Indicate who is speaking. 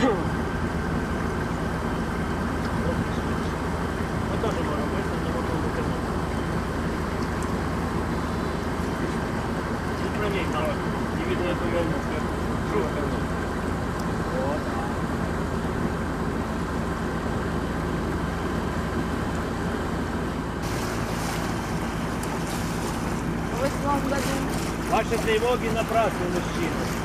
Speaker 1: теж можна вийти, не можна виконати. І про ній мало. І від неї повернувся.
Speaker 2: В 8 году.
Speaker 1: Ваши тревоги напрасны, мужчины.